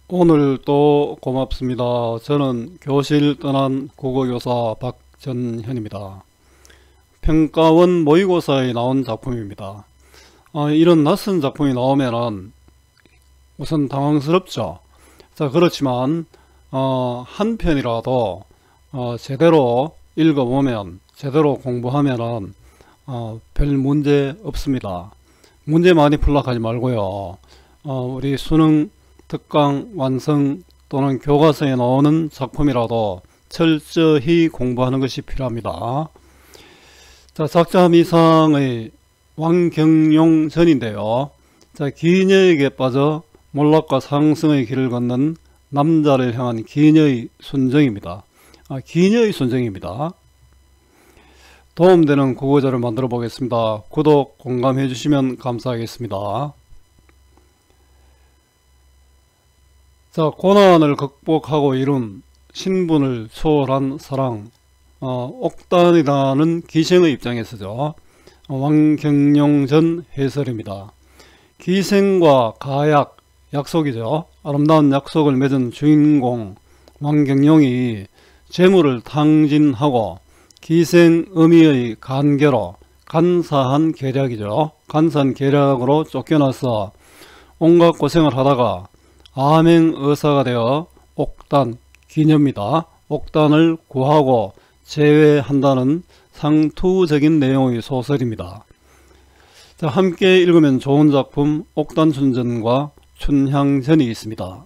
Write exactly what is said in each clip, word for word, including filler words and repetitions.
오늘 또 고맙습니다. 저는 교실 떠난 국어교사 박전현입니다. 평가원 모의고사에 나온 작품입니다. 아, 이런 낯선 작품이 나오면은 우선 당황스럽죠. 자, 그렇지만 어, 한 편이라도 어, 제대로 읽어보면, 제대로 공부하면은 어, 별 문제 없습니다. 문제 많이 풀려고 하지 말고요. 어, 우리 수능 특강 완성 또는 교과서에 나오는 작품이라도 철저히 공부하는 것이 필요합니다. 자, 작자 미상의 왕경용 전인데요. 자, 기녀에게 빠져 몰락과 상승의 길을 걷는 남자를 향한 기녀의 순정입니다. 아, 기녀의 순정입니다. 도움되는 국어자를 만들어 보겠습니다. 구독, 공감해 주시면 감사하겠습니다. 자, 고난을 극복하고 이룬 신분을 초월한 사랑, 어, 옥단이라는 기생의 입장에서죠. 어, 왕경용 전 해설입니다. 기생과 가약, 약속이죠. 아름다운 약속을 맺은 주인공 왕경용이 재물을 탕진하고 기생의미의 간계로, 간사한 계략이죠. 간사한 계략으로 쫓겨나서 온갖 고생을 하다가 암행의사가 되어 옥단, 기녀입니다. 옥단을 구하고 제외한다는 상투적인 내용의 소설입니다. 자, 함께 읽으면 좋은 작품 옥단춘전과 춘향전이 있습니다.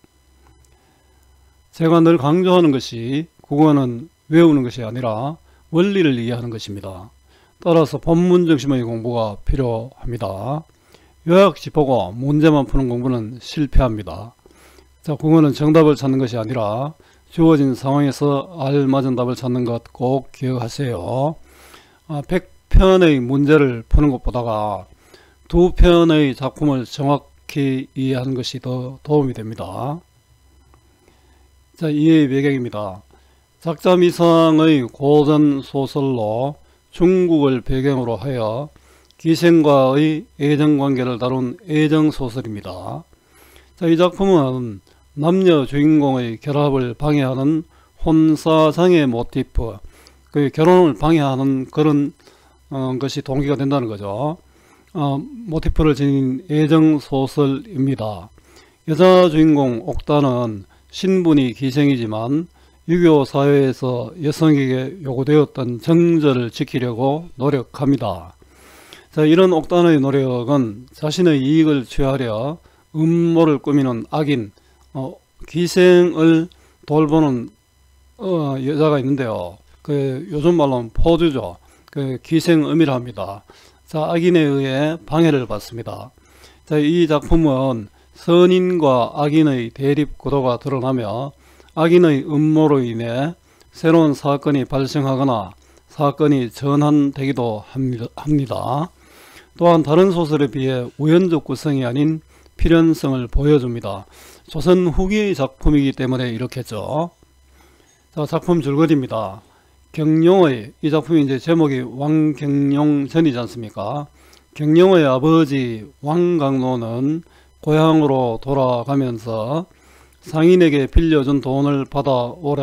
제가 늘 강조하는 것이 국어는 외우는 것이 아니라 원리를 이해하는 것입니다. 따라서 본문 중심의 공부가 필요합니다. 요약지 보고 문제만 푸는 공부는 실패합니다. 자, 국어는 정답을 찾는 것이 아니라 주어진 상황에서 알맞은 답을 찾는 것 꼭 기억하세요. 아, 백 편의 문제를 푸는 것보다가 두 편의 작품을 정확히 이해하는 것이 더 도움이 됩니다. 자, 이해의 배경입니다. 작자 미상의 고전 소설로 중국을 배경으로 하여 기생과의 애정관계를 다룬 애정소설입니다. 자, 이 작품은 남녀 주인공의 결합을 방해하는 혼사장애 모티프, 그 결혼을 방해하는 그런 어, 것이 동기가 된다는 거죠. 어, 모티프를 지닌 애정소설입니다. 여자 주인공 옥단은 신분이 기생이지만 유교 사회에서 여성에게 요구되었던 정절을 지키려고 노력합니다. 자, 이런 옥단의 노력은 자신의 이익을 취하려 음모를 꾸미는 악인, 어, 기생을 돌보는 어, 여자가 있는데요. 그 요즘 말로는 포주죠. 그 기생음이랍니다. 자, 악인에 의해 방해를 받습니다. 자, 이 작품은 선인과 악인의 대립 구도가 드러나며 악인의 음모로 인해 새로운 사건이 발생하거나 사건이 전환되기도 합니다. 또한 다른 소설에 비해 우연적 구성이 아닌 필연성을 보여줍니다. 조선 후기의 작품이기 때문에 이렇겠죠. 자, 작품 줄거리입니다. 경룡의, 이 작품이 이제 제목이 왕경용 전이지 않습니까? 경룡의 아버지 왕강로는 고향으로 돌아가면서 상인에게 빌려준 돈을 받아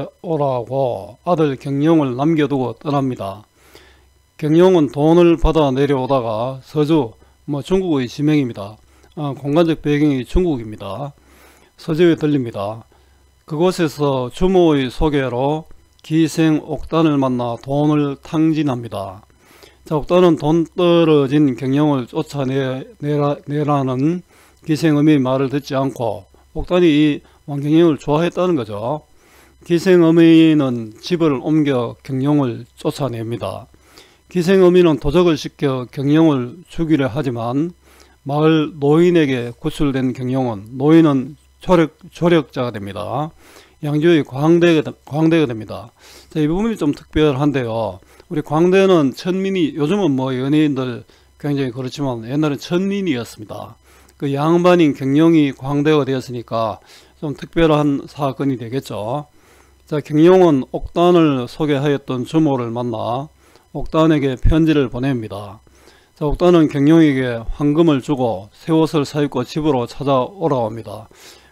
오라고 아들 경룡을 남겨두고 떠납니다. 경룡은 돈을 받아 내려오다가 서주, 뭐 중국의 지명입니다. 아, 공간적 배경이 중국입니다. 서주에 들립니다. 그곳에서 주모의 소개로 기생 옥단을 만나 돈을 탕진합니다. 자, 옥단은 돈 떨어진 경룡을 쫓아내라는 기생음의 말을 듣지 않고 옥단이 이 왕경용을 좋아했다는 거죠. 기생어미는 집을 옮겨 경룡을 쫓아냅니다. 기생어미는 도적을 시켜 경룡을 죽이려 하지만 마을 노인에게 구출된 경룡은, 노인은 조력, 조력자가 됩니다. 양주의 광대가, 광대가 됩니다. 자, 이 부분이 좀 특별한데요. 우리 광대는 천민이, 요즘은 뭐 연예인들 굉장히 그렇지만 옛날엔 천민이었습니다. 그 양반인 경룡이 광대가 되었으니까 좀 특별한 사건이 되겠죠. 자, 경룡은 옥단을 소개하였던 주모를 만나 옥단에게 편지를 보냅니다. 자, 옥단은 경룡에게 황금을 주고 새 옷을 사입고 집으로 찾아오라고 합니다.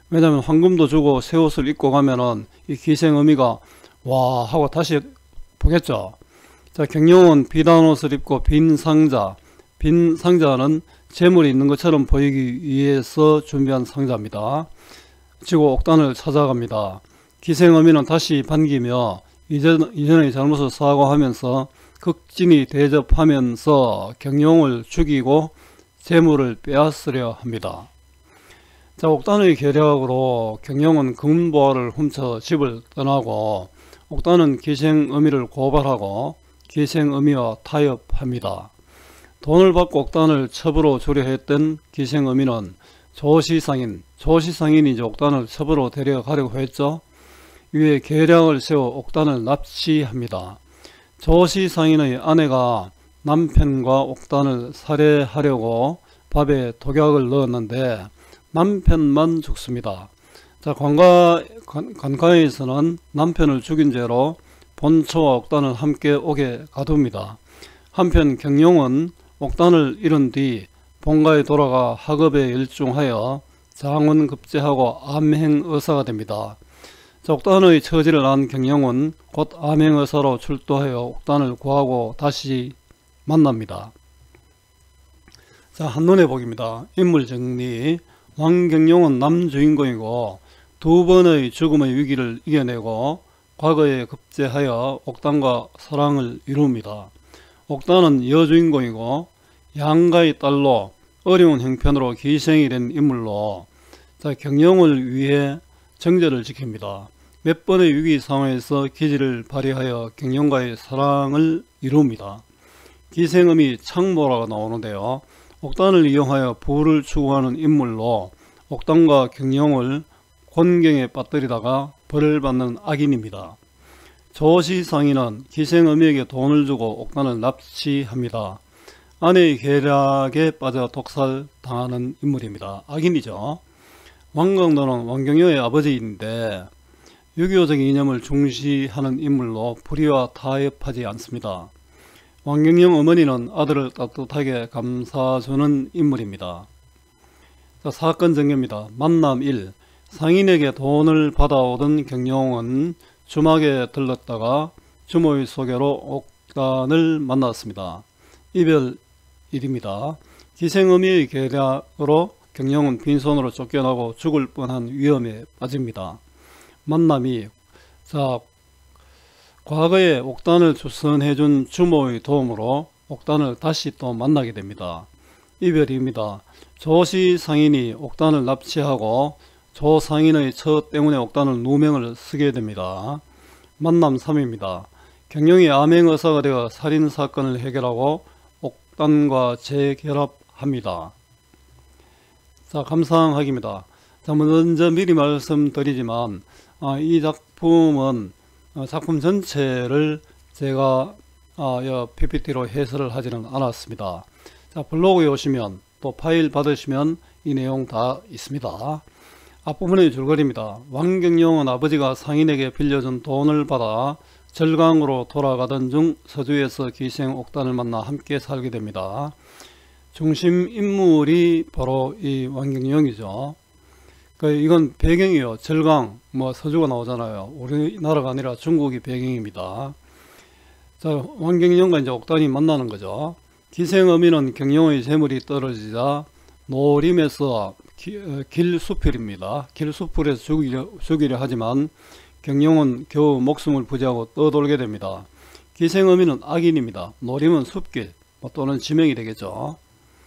왜냐하면 황금도 주고 새 옷을 입고 가면은 이 기생어미가 와 하고 다시 보겠죠. 자, 경영은 비단 옷을 입고 빈 상자, 빈 상자는 재물이 있는 것처럼 보이기 위해서 준비한 상자입니다. 지고 옥단을 찾아갑니다. 기생어미는 다시 반기며 이전, 이전의 잘못을 사과하면서 극진히 대접하면서 경영을 죽이고 재물을 빼앗으려 합니다. 자, 옥단의 계략으로 경영은 금보화를 훔쳐 집을 떠나고 옥단은 기생어미를 고발하고 기생어미와 타협합니다. 돈을 받고 옥단을 첩으로 주려 했던 기생어미는 조시상인, 조시상인이 이제 옥단을 첩으로 데려가려고 했죠. 위에 계략을 세워 옥단을 납치합니다. 조시상인의 아내가 남편과 옥단을 살해하려고 밥에 독약을 넣었는데 남편만 죽습니다. 자, 관가, 관가에서는 남편을 죽인 죄로 본초와 옥단을 함께 옥에 가둡니다. 한편 경영은 옥단을 잃은 뒤 본가에 돌아가 학업에 열중하여 장원급제하고 암행의사가 됩니다. 자, 옥단의 처지를 안 경영은 곧 암행의사로 출두하여 옥단을 구하고 다시 만납니다. 자, 한눈에 보기입니다. 인물 정리. 왕경영은 남주인공이고 두 번의 죽음의 위기를 이겨내고 과거에 급제하여 옥단과 사랑을 이룹니다. 옥단은 여주인공이고 양가의 딸로 어려운 형편으로 기생이 된 인물로 자, 경영을 위해 정제를 지킵니다. 몇 번의 위기 상황에서 기지를 발휘하여 경영과의 사랑을 이룹니다. 기생음이 창모라가 나오는데요. 옥단을 이용하여 부를 추구하는 인물로 옥단과 경영을 곤경에 빠뜨리다가 벌을 받는 악인입니다. 조시상인은 기생어미에게 돈을 주고 옥단을 납치합니다. 아내의 계략에 빠져 독살당하는 인물입니다. 악인이죠. 왕강도는 왕경효의 아버지인데 유교적 이념을 중시하는 인물로 불의와 타협하지 않습니다. 왕경영 어머니는 아들을 따뜻하게 감싸주는 인물입니다. 자, 사건 전개입니다. 만남 일. 상인에게 돈을 받아오던 경영은 주막에 들렀다가 주모의 소개로 옥단을 만났습니다. 이별 일입니다. 기생어미의 계략으로 경영은 빈손으로 쫓겨나고 죽을 뻔한 위험에 빠집니다. 만남이 자 과거에 옥단을 주선해준 주모의 도움으로 옥단을 다시 또 만나게 됩니다. 이별입니다. 조시 상인이 옥단을 납치하고 조 상인의 처 때문에 옥단을 누명을 쓰게 됩니다. 만남 삼입니다. 경영이 암행의사가 되어 살인사건을 해결하고 옥단과 재결합합니다. 자, 감상하기입니다. 자, 먼저 미리 말씀드리지만 아, 이 작품은 어, 작품 전체를 제가 어, 피피티로 해설을 하지는 않았습니다. 자, 블로그에 오시면 또 파일 받으시면 이 내용 다 있습니다. 앞부분의 줄거리입니다. 왕경영은 아버지가 상인에게 빌려준 돈을 받아 절강으로 돌아가던 중 서주에서 기생 옥단을 만나 함께 살게 됩니다. 중심 인물이 바로 이 왕경영이죠. 그 이건 배경이요. 절강, 뭐 서주가 나오잖아요. 우리나라가 아니라 중국이 배경입니다. 자, 왕경영과 이제 옥단이 만나는 거죠. 기생어미는 경영의 재물이 떨어지자 노림에서 기, 어, 길수필입니다. 길수필에서 죽이려, 죽이려 하지만 경영은 겨우 목숨을 부지하고 떠돌게 됩니다. 기생어미는 악인입니다. 노림은 숲길 뭐 또는 지명이 되겠죠.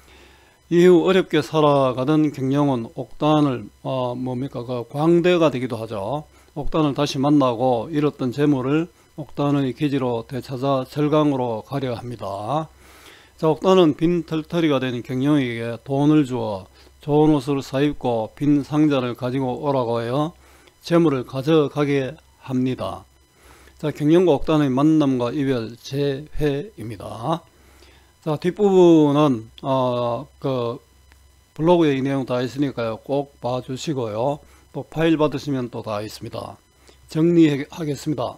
이후 어렵게 살아가던 경영은 옥단을 어, 뭡니까 그 광대가 되기도 하죠. 옥단을 다시 만나고 잃었던 재물을 옥단의 기지로 되찾아 절강으로 가려 합니다. 자, 옥단은 빈 털터리가 된 경영에게 돈을 주어 좋은 옷을 사입고 빈 상자를 가지고 오라고 하여 재물을 가져가게 합니다. 자, 경영과 옥단의 만남과 이별 재회입니다. 자, 뒷부분은 어, 그 블로그에 이 내용 다 있으니까요. 꼭 봐주시고요. 또 파일 받으시면 또 다 있습니다. 정리하겠습니다.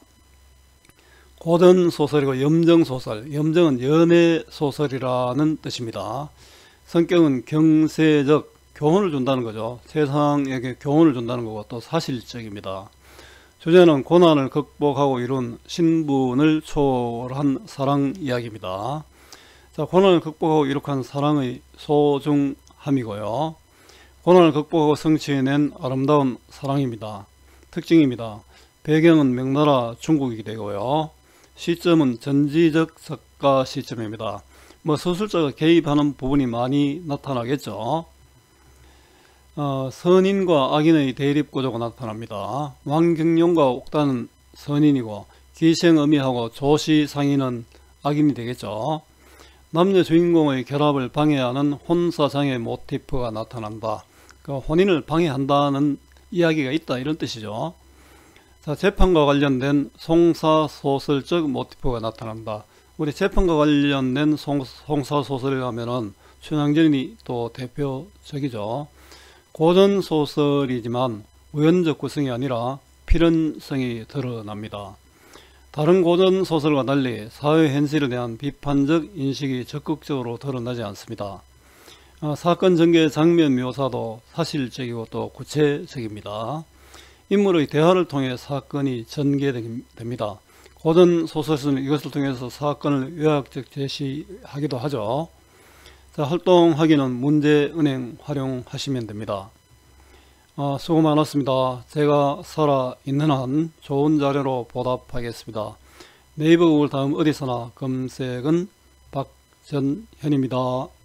고전 소설이고 염정소설, 염정은 연애소설이라는 뜻입니다. 성격은 경세적, 교훈을 준다는 거죠. 세상에게 교훈을 준다는 거고 또 사실적입니다. 주제는 고난을 극복하고 이룬 신분을 초월한 사랑 이야기입니다. 자, 고난을 극복하고 이룩한 사랑의 소중함이고요. 고난을 극복하고 성취해낸 아름다운 사랑입니다. 특징입니다. 배경은 명나라 중국이 되고요. 시점은 전지적 작가 시점입니다. 뭐 서술자가 개입하는 부분이 많이 나타나겠죠. 어, 선인과 악인의 대립 구조가 나타납니다. 왕경룡과 옥단은 선인이고 기생어미하고 조시상인은 악인이 되겠죠. 남녀 주인공의 결합을 방해하는 혼사장애 모티프가 나타난다. 그 혼인을 방해한다는 이야기가 있다 이런 뜻이죠. 자, 재판과 관련된 송사소설적 모티프가 나타난다. 우리 재판과 관련된 송, 송사소설을 하면은 춘향전이 또 대표적이죠. 고전소설이지만 우연적 구성이 아니라 필연성이 드러납니다. 다른 고전소설과 달리 사회 현실에 대한 비판적 인식이 적극적으로 드러나지 않습니다. 아, 사건 전개 장면 묘사도 사실적이고 또 구체적입니다. 인물의 대화를 통해 사건이 전개됩니다. 고전소설에서는 이것을 통해서 사건을 요약적 제시하기도 하죠. 자, 활동하기는 문제은행 활용하시면 됩니다. 아, 수고 많았습니다. 제가 살아있는 한 좋은 자료로 보답하겠습니다. 네이버 구글 다음 어디서나 검색은 박전현입니다.